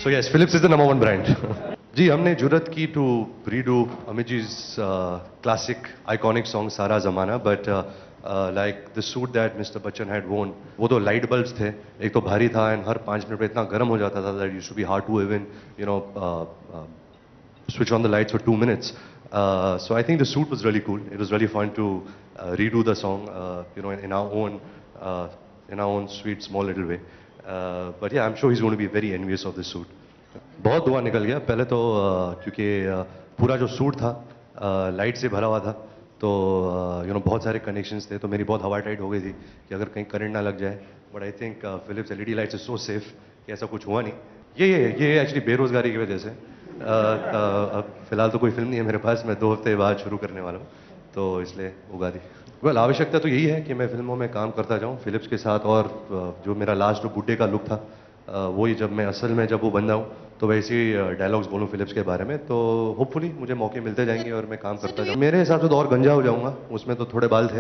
So yes, Philips is the number one brand. जी हमने जुर्रत की to redo Amit ji's classic iconic song सारा ज़माना, but like the suit that Mr. Bachchan had worn, वो तो light bulbs थे, एक तो भारी था and हर 5 मिनट में इतना गर्म हो जाता था that it used to be hard to even switch on the lights for 2 minutes. So I think the suit was really cool. It was really fun to redo the song, in our own sweet small little way. But yeah, I'm sure he's going to be very envious of this suit. बहुत धुआं निकल गया पहले तो, क्योंकि पूरा जो suit था लाइट से भरा हुआ था, तो बहुत सारे कनेक्शंस थे, तो मेरी बहुत हवा टाइट हो गई थी कि अगर कहीं करंट ना लग जाए. But I think Philips LED lights is so safe कि ऐसा कुछ हुआ नहीं. ये एक्चुअली बेरोजगारी की वजह से. अब फिलहाल तो कोई फिल्म नहीं है मेरे पास, मैं 2 हफ्ते बाद शुरू करने वाला हूँ, तो इसलिए उगा दी. वेल आवश्यकता तो यही है कि मैं फिल्मों में काम करता जाऊँ फिलिप्स के साथ, और जो मेरा लास्ट जो बुड्ढे का लुक था वही जब मैं असल में जब वो बन जाऊँ तो वैसे ही डायलॉग्स बोलूँ फिलिप्स के बारे में, तो होपफुली मुझे मौके मिलते जाएंगे और मैं काम करता जाऊँ. मेरे हिसाब से तो और गंजा हो जाऊँगा, उसमें तो थोड़े बाल थे,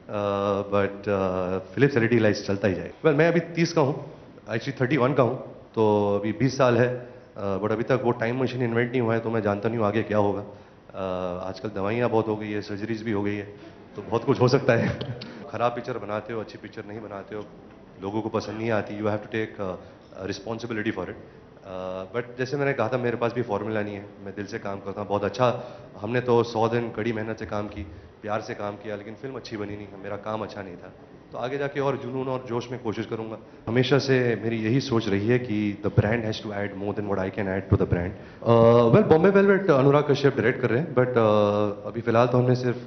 बट फिलिप्स एलईडी लाइट्स चलता ही जाएगा. वेल मैं अभी 30 का हूँ, एक्चुअली 31 का हूँ, तो अभी 20 साल है, बट अभी तक वो टाइम मशीन इन्वेंट नहीं हुआ है, तो मैं जानता नहीं हूँ आगे क्या होगा. आजकल दवाइयाँ बहुत हो गई है, सर्जरीज भी हो गई है, तो बहुत कुछ हो सकता है. खराब पिक्चर बनाते हो, अच्छी पिक्चर नहीं बनाते हो, लोगों को पसंद नहीं आती, you have to take responsibility for it. But जैसे मैंने कहा था, मेरे पास भी फॉर्मूला नहीं है, मैं दिल से काम करता हूँ. बहुत अच्छा, हमने तो 100 दिन कड़ी मेहनत से काम की, प्यार से काम किया, लेकिन फिल्म अच्छी बनी नहीं, मेरा काम अच्छा नहीं था. तो आगे जाके और जुनून और जोश में कोशिश करूंगा. हमेशा से मेरी यही सोच रही है कि the brand has to add more than what I can add to the brand. Well Bombay Velvet Anurag Kashyap direct कर रहे हैं, बट अभी फिलहाल तो हमने सिर्फ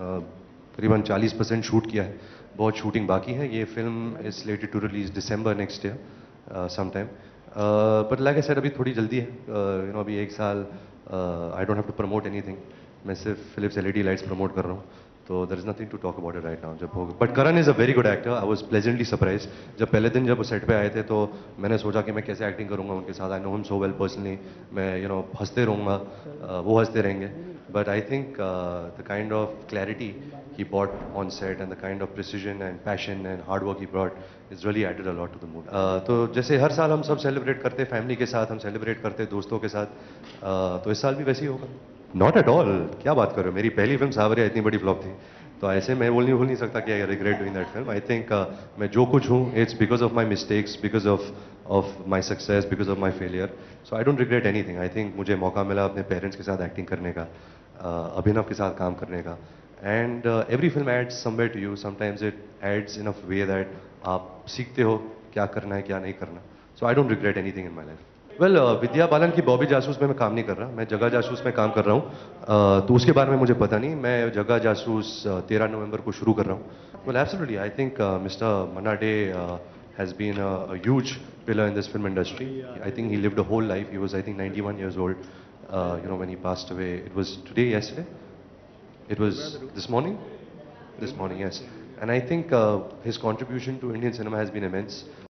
करीबन 40% शूट किया है, बहुत शूटिंग बाकी है. ये film is slated to release December next year sometime. But like I said अभी थोड़ी जल्दी है, अभी 1 साल I don't have to promote anything, मैं सिर्फ फिलिप्स एलईडी लाइट्स प्रमोट कर रहा हूँ, तो there is nothing to talk about it right now. जब होगा, but Karan is a very good actor, I was pleasantly surprise. जब पहले दिन जब वो सेट पे आए थे तो मैंने सोचा कि मैं कैसे एक्टिंग करूंगा उनके साथ. I know him so well personally, मैं हंसते रहूँगा, वो हंसते रहेंगे. But I think the kind of clarity he brought on set and the kind of precision and passion and hard work he brought is really added a lot to the mood. तो जैसे हर साल हम सब celebrate करते, family के साथ हम celebrate करते, दोस्तों के साथ, तो इस साल भी वैसे ही होगा. नॉट एट ऑल, क्या बात कर रहे हो, मेरी पहली फिल्म सावरिया इतनी बड़ी फ्लॉप थी, तो ऐसे मैं भूल नहीं सकता कि I regret doing that film. I think मैं जो कुछ हूँ it's because of my mistakes, because of my success, because of my failure. So I don't regret anything. I think मुझे मौका मिला अपने पेरेंट्स के साथ एक्टिंग करने का, अभिनव के साथ काम करने का. And every film adds somewhere to you. Sometimes it adds in a way that आप सीखते हो क्या करना है क्या नहीं करना. So I don't regret anything in my life. Well, Vidya Balan की बॉबी जासूस में मैं काम नहीं कर रहा, मैं जगह जासूस में काम कर रहा हूँ, तो उसके बारे में मुझे पता नहीं. मैं जगह जासूस 13 नवंबर को शुरू कर रहा हूँ. Well, absolutely. I think Mr. Manna Dey has been a huge pillar in this film industry. I think he lived a whole life. He was, I think, 91 years old, when he passed away. It was today, yesterday? It was this morning? This morning, yes. And I think his contribution to Indian cinema has been immense.